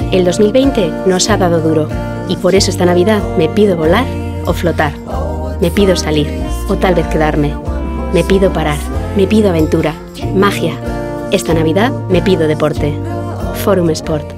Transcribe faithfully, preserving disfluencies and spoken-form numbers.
El dos mil veinte nos ha dado duro y por eso esta Navidad me pido volar o flotar. Me pido salir o tal vez quedarme. Me pido parar, me pido aventura, magia. Esta Navidad me pido deporte. Forum Sport.